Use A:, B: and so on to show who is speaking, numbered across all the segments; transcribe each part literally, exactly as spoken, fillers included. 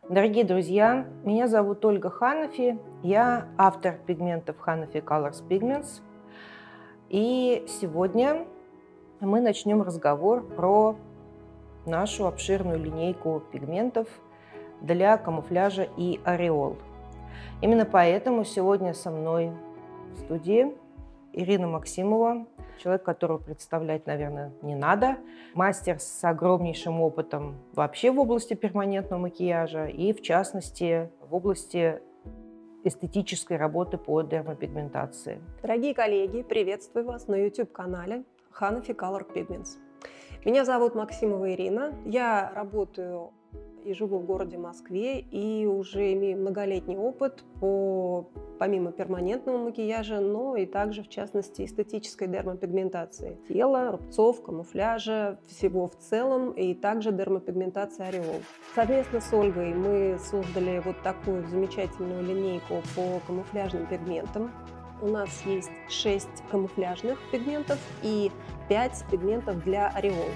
A: Дорогие друзья, меня зовут Ольга Ханафи, я автор пигментов Hanafi Colors Pigments. И сегодня мы начнем разговор про нашу обширную линейку пигментов для камуфляжа и ореол. Именно поэтому сегодня со мной в студии Ирина Максимова, человек, которого представлять, наверное, не надо, мастер с огромнейшим опытом вообще в области перманентного макияжа и, в частности, в области эстетической работы по дермопигментации.
B: Дорогие коллеги, приветствую вас на YouTube-канале Hanafi Colors Pigments. Меня зовут Максимова Ирина, я работаю и живу в городе Москве и уже имею многолетний опыт по, помимо перманентного макияжа, но и также, в частности, эстетической дермопигментации тела, рубцов, камуфляжа, всего в целом, и также дермопигментации ореол. Совместно с Ольгой мы создали вот такую замечательную линейку по камуфляжным пигментам. У нас есть шесть камуфляжных пигментов и пять пигментов для ореол.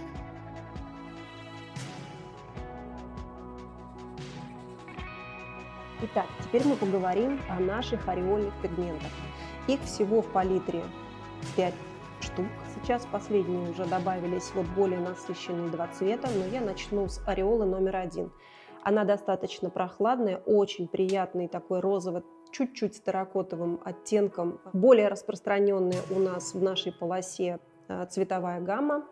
B: Итак, теперь мы поговорим о наших ореольных пигментах. Их всего в палитре пять штук. Сейчас последние уже добавились вот более насыщенные два цвета, но я начну с ореола номер один. Она достаточно прохладная, очень приятный такой розовый, чуть-чуть с терракотовым оттенком. Более распространенная у нас в нашей полосе цветовая гамма.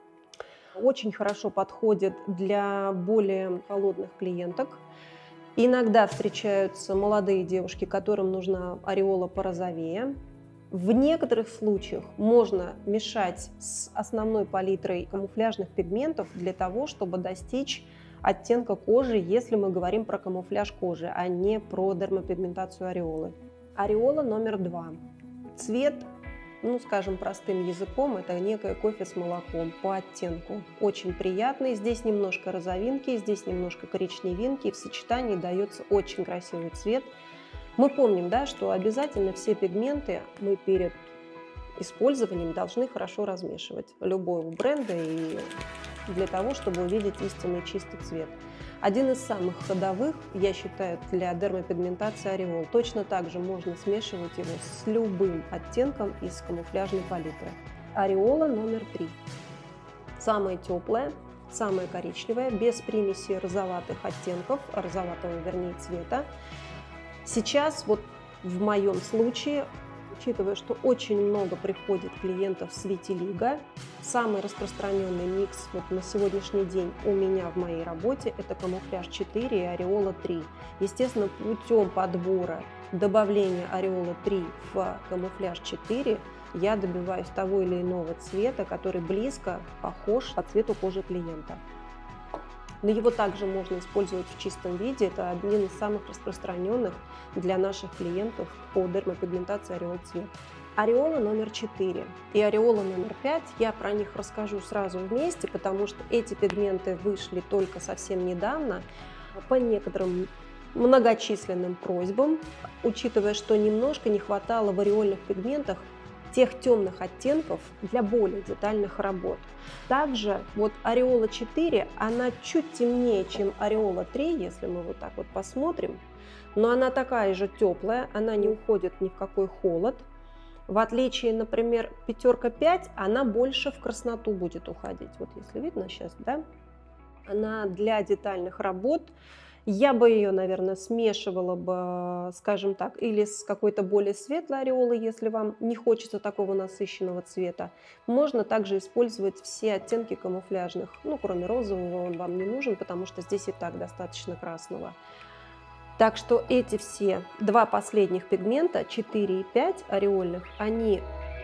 B: Очень хорошо подходит для более холодных клиенток. Иногда встречаются молодые девушки, которым нужна ореола порозовее. В некоторых случаях можно мешать с основной палитрой камуфляжных пигментов для того, чтобы достичь оттенка кожи, если мы говорим про камуфляж кожи, а не про дермопигментацию ореолы. Ореола номер два. Цвет, ну скажем простым языком, это некое кофе с молоком по оттенку. Очень приятный, здесь немножко розовинки, здесь немножко коричневинки, и в сочетании дается очень красивый цвет. Мы помним, да, что обязательно все пигменты мы перед использованием должны хорошо размешивать. Любой у бренда, и для того, чтобы увидеть истинный чистый цвет. Один из самых ходовых, я считаю, для дермопигментации ореол. Точно так же можно смешивать его с любым оттенком из камуфляжной палитры. Ореола номер три. Самая теплая, самая коричневая, без примеси розоватых оттенков, розоватого, вернее, цвета. Сейчас, вот в моем случае, учитывая, что очень много приходит клиентов с витилиго, самый распространенный микс вот на сегодняшний день у меня в моей работе – это камуфляж четыре и ореола три. Естественно, путем подбора добавления ореола три в камуфляж четыре я добиваюсь того или иного цвета, который близко похож по цвету кожи клиента. Но его также можно использовать в чистом виде. Это один из самых распространенных для наших клиентов по дермопигментации ореол цвет. Ореола номер четыре и ореола номер пять, я про них расскажу сразу вместе, потому что эти пигменты вышли только совсем недавно по некоторым многочисленным просьбам, учитывая, что немножко не хватало в ореольных пигментах тех темных оттенков для более детальных работ. Также вот ореола четыре, она чуть темнее, чем ореола три, если мы вот так вот посмотрим, но она такая же теплая, она не уходит ни в какой холод. В отличие, например, пятерка пять, она больше в красноту будет уходить. Вот если видно сейчас, да? Она для детальных работ. Я бы ее, наверное, смешивала бы, скажем так, или с какой-то более светлой ореолой, если вам не хочется такого насыщенного цвета. Можно также использовать все оттенки камуфляжных, ну, кроме розового, он вам не нужен, потому что здесь и так достаточно красного. Так что эти все два последних пигмента, четыре и пять ореольных, они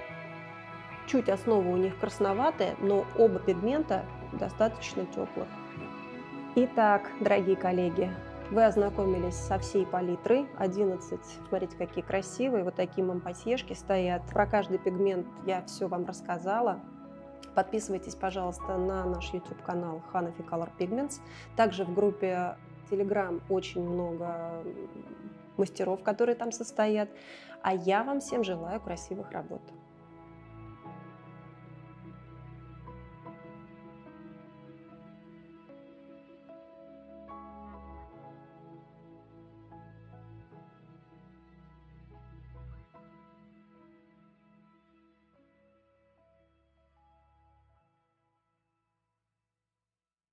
B: чуть основа у них красноватая, но оба пигмента достаточно теплых. Итак, дорогие коллеги, вы ознакомились со всей палитрой. одиннадцать, смотрите, какие красивые, вот такие мампасьешки стоят. Про каждый пигмент я все вам рассказала. Подписывайтесь, пожалуйста, на наш YouTube-канал Hanafi Colors Pigments. Также в группе Telegram очень много мастеров, которые там состоят. А я вам всем желаю красивых работ.